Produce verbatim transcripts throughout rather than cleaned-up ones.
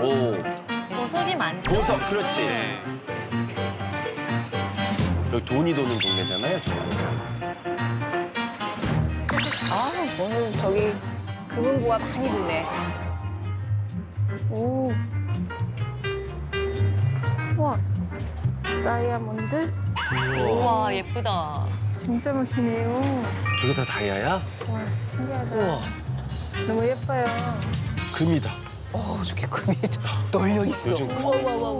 오. 보석이 많죠. 보석, 그렇지. 네. 여기 돈이 도는 동네잖아요, 저. 아, 오늘 저기 금은보화 많이 보네. 오. 와, 다이아몬드? 우와, 예쁘다. 진짜 멋있네요. 저게 다 다이아야? 와, 신기하다. 우와. 너무 예뻐요. 금이다. 어, 저게 금이 널려 있어. 요즘 와, 와, 와, 와.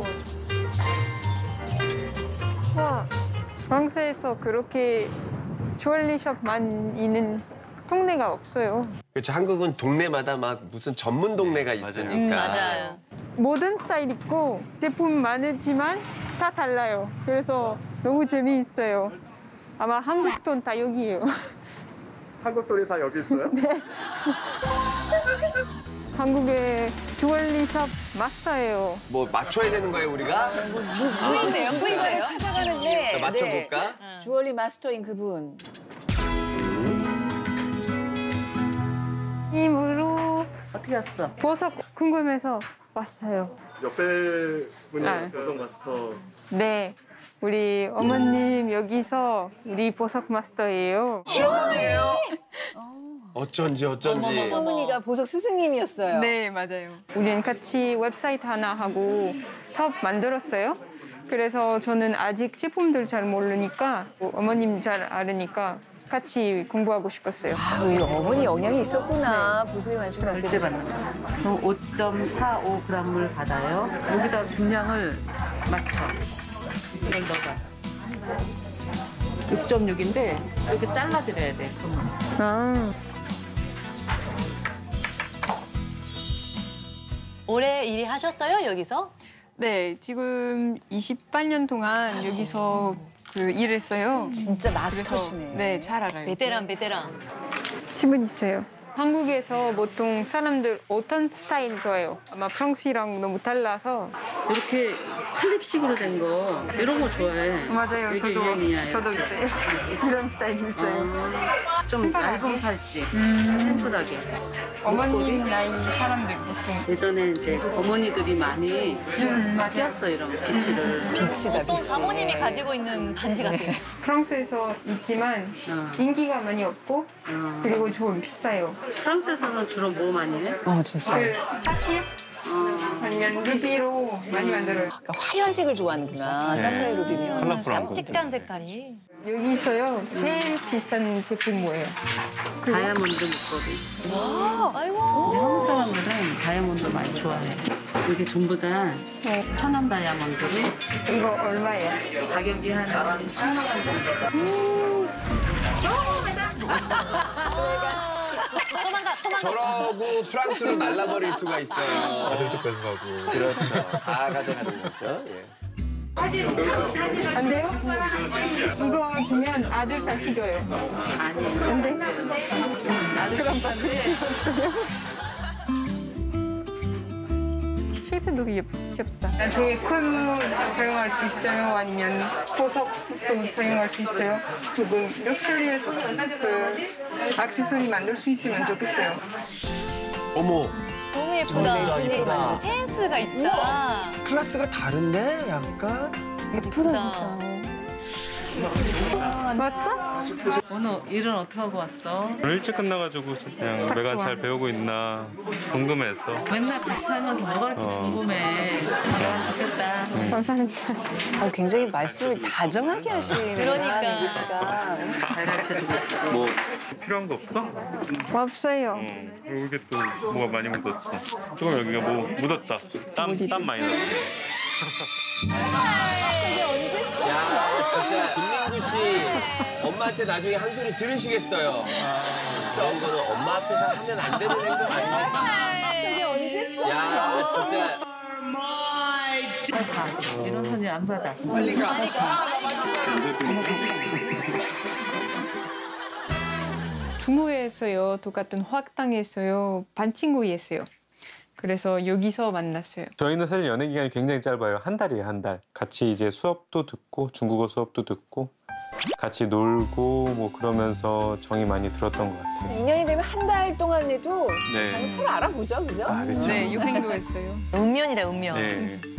와, 프랑스에서 그렇게 주얼리숍만 있는 동네가 없어요. 그렇죠. 한국은 동네마다 막 무슨 전문 동네가 있으니까. 음, 맞아요. 모든 스타일 있고 제품 많지만 다 달라요. 그래서 너무 재미있어요. 아마 한국 돈 다 여기예요. 한국 돈이 다 여기 있어요? 네. 한국의 주얼리숍 마스터예요. 뭐 맞춰야 되는 거예요, 우리가? 푸인세요, 푸인세요. 찾아가는데 자, 맞춰볼까? 네. 주얼리 마스터인 그분. 힘으로 어떻게 왔어? 보석 궁금해서 왔어요. 옆에 분이 아. 여성 마스터. 네, 우리 어머님 여기서 우리 보석 마스터예요. 시어머니예요? 어쩐지 어쩐지. 시어머니가 보석 스승님이었어요. 네, 맞아요. 우리는 같이 웹사이트 하나 하고 사업 만들었어요. 그래서 저는 아직 제품들 잘 모르니까 어머님 잘 알으니까 같이 공부하고 싶었어요. 아, 우리 어머니 영향이 있었구나. 보석에 관심 갖게 결제 받는 거. 오 점 사오 그램을 받아요. 여기다 중량을 맞춰. 이걸 넣어봐. 육 점 육인데 이렇게 잘라드려야 돼. 그러면. 아, 오래 일이 하셨어요, 여기서? 네, 지금 이십팔 년 동안 여기서 그 일했어요. 진짜 그래서 마스터시네. 네, 잘 알아요. 베테랑, 베테랑. 질문 있어요. 한국에서 보통 사람들 어떤 스타일 좋아해요? 아마 프랑스랑 너무 달라서. 이렇게 클립식으로 된 거 이런 거 좋아해. 맞아요. 이게 저도 유행이야. 저도 있어요. 이런 스타일 있어요. 아, 좀 심플하게? 얇은 팔찌, 음. 심플하게. 어머님 나이 사람들 보통. 예전에 이제 어머니들이 많이 음, 맞아요. 끼었어 이런 비치를. 빛이다, 어떤 빛이. 사모님이 가지고 있는 반지 같아요. 프랑스에서 있지만 어. 인기가 많이 없고 어. 그리고 좀 비싸요. 프랑스에서는 주로 뭐 많이 해? 어, 진짜. 그 사필 어. 아니면 루비로 많이 만들어요. 그러니까 화려한 색을 좋아하는구나. 사파이어 루비면. 컬러풀한 거. 깜찍한 색깔이. 여기서요 제일 비싼 제품 뭐예요? 다이아몬드 목걸이. 와, 아이고. 이제 한국 사람들은 다이아몬드 많이 좋아해. 이게 전부 다 천연 다이아몬드로 이거 얼마예요? 가격이 한 천만 원 정도. 도망가, 도망가. 저러고 프랑스로 날라버릴 수가 있어요. 아들도 뺏어가고. 그렇죠. 다 가져가는 거죠. 예. 안 돼요? 이거 주면 아들 다시 줘요. 아니, 안 돼? 아들만 받을 수 없어요? 쉐이프도 예쁘다. 나중에 컬 사용할 수 있어요? 아니면 보석도 사용할 수 있어요? 그리고 럭셔리에서 그 액세서리 만들 수 있으면 좋겠어요. 어머, 너무 예쁘다. 예쁘다. 센스가 있다. 클래스가 다른데? 약간? 예쁘다, 진짜. 왔어? 오늘 일은 어떻게 하고 왔어? 오늘 일찍 끝나가지고 그냥 내가 잘 배우고 있나 궁금해서. 맨날 같이 살면서 뭐가 그렇게 어. 궁금해. 야, 좋겠다. 감사합니다. 어, 굉장히 말씀을 다정하게 하시는 그러니까. 민구 씨가. 잘 가르쳐주고 있어. 뭐, 필요한 거 없어? 없어요. 어, 여기 또 뭐가 많이 묻었어. 조금 여기가 뭐 묻었다. 땀, 땀 많이 났어. 야, 진짜 김민구 씨 엄마한테 나중에 한 소리 들으시겠어요. 진짜 이거는 엄마 앞에서 하면 안 되는 행동 아닙니까? 저게 언제쯤? 야, 진짜 빨리 가. 이런 손이 안 받아. 빨리 가. 중국에서요, 똑같은 화학당에서요, 반 친구였어요. 그래서 여기서 만났어요. 저희는 사실 연애 기간이 굉장히 짧아요. 한 달이에요, 한 달. 같이 이제 수업도 듣고 중국어 수업도 듣고 같이 놀고 뭐 그러면서 정이 많이 들었던 것 같아요. 이 년이 되면 한 달 동안에도 네. 정말 서로 알아보죠, 그죠? 아, 그렇죠. 네, 육생도 했어요. 운면이래 운면. 네.